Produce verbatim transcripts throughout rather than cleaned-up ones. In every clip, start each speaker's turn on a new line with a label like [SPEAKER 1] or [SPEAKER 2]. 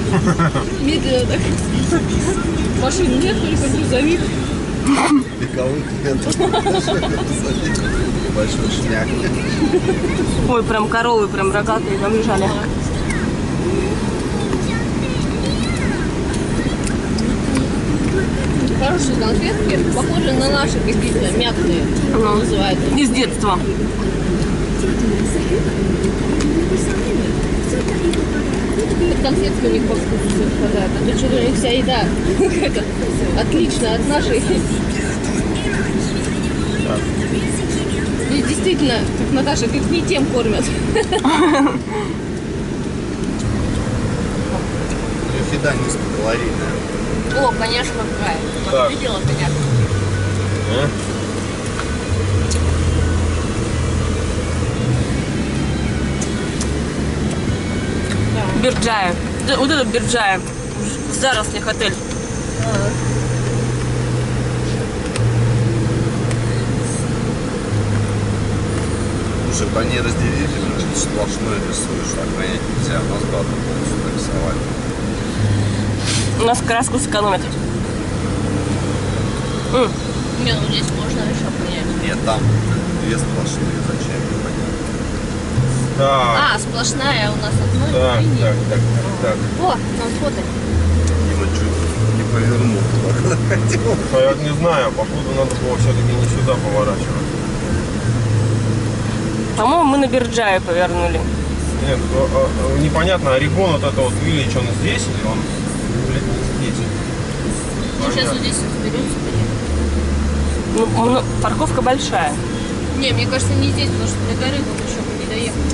[SPEAKER 1] Медленно так. Машин нет, только грузовик.
[SPEAKER 2] Беговых нет. Большой шняк.
[SPEAKER 3] Ой, прям коровы, прям рогатые там лежали.
[SPEAKER 1] Хорошие конфетки, похожие на наши какие-то мятные,
[SPEAKER 3] Ну,
[SPEAKER 1] называют.
[SPEAKER 3] из детства.
[SPEAKER 1] Конфетки у них по вкусу совпадают. А то что-то у них вся еда какая-то отличная от нашей. И действительно, как Наташа, как не тем кормят.
[SPEAKER 2] Еда низкокалорийная.
[SPEAKER 1] О, конечно, какая.
[SPEAKER 4] Так.
[SPEAKER 1] Видела, конечно.
[SPEAKER 4] А?
[SPEAKER 3] Бирджая. Вот это Бирджая. В зарослях отель.
[SPEAKER 2] Слушай, по ней разделительно, сплошной рисуешь, охранять нельзя, у нас бы одну полосу нарисовали.
[SPEAKER 3] У нас краску сэкономят. М.
[SPEAKER 1] Не, ну здесь можно еще понять.
[SPEAKER 2] Нет, там две сплошные, зачем, непонятно.
[SPEAKER 4] Так,
[SPEAKER 1] А, сплошная, а у нас одной.
[SPEAKER 4] так, так, так, так, так.
[SPEAKER 1] О, нам фото.
[SPEAKER 2] Дима чуть не повернул туда, куда хотел.
[SPEAKER 4] А я не знаю, походу надо было все-таки не сюда поворачивать.
[SPEAKER 3] По-моему, мы на Бирджае повернули.
[SPEAKER 4] Нет, а, а, непонятно, Орегон вот это вот Виллидж, он здесь или он, блин, не здесь?
[SPEAKER 1] Ну, сейчас вот здесь разберемся.
[SPEAKER 3] Ну, ну, парковка большая.
[SPEAKER 1] Не, мне кажется, не здесь, потому что до горы вот еще не доехать.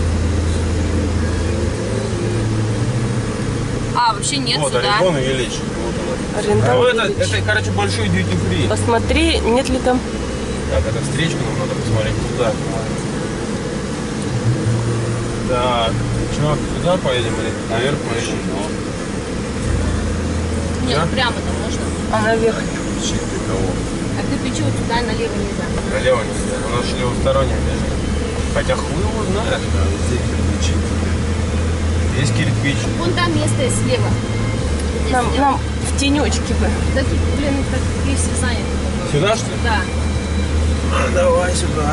[SPEAKER 1] А, вообще нет
[SPEAKER 4] Вот
[SPEAKER 1] сюда.
[SPEAKER 4] Орегон и Виллидж. Вот она.
[SPEAKER 3] Орендал
[SPEAKER 4] А вот это,
[SPEAKER 3] Виллидж.
[SPEAKER 4] это, короче, большой duty free.
[SPEAKER 3] Посмотри, нет ли там...
[SPEAKER 4] Так, это встречку нам надо посмотреть туда. Так, что, сюда поедем или наверх поедем?
[SPEAKER 1] Нет,
[SPEAKER 4] Да?
[SPEAKER 1] ну прямо-то можно.
[SPEAKER 3] А наверх?
[SPEAKER 2] Щит для кого?
[SPEAKER 1] А ты почему туда налево нельзя?
[SPEAKER 4] Налево нельзя, у нас левосторонняя движение. Хотя хуй его знает.
[SPEAKER 2] Да, здесь кирпичи.
[SPEAKER 4] Есть кирпич.
[SPEAKER 1] Вон там место есть слева. Здесь
[SPEAKER 3] Нам,
[SPEAKER 1] нет.
[SPEAKER 3] нам в тенечке бы.
[SPEAKER 1] Да тут, блин, так весь всех занят.
[SPEAKER 4] Сюда, что ли?
[SPEAKER 1] Да.
[SPEAKER 4] А, давай сюда.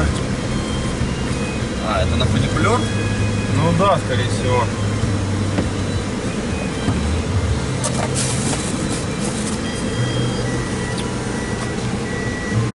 [SPEAKER 2] А, это на фуникулер?
[SPEAKER 4] Ну да, скорее всего.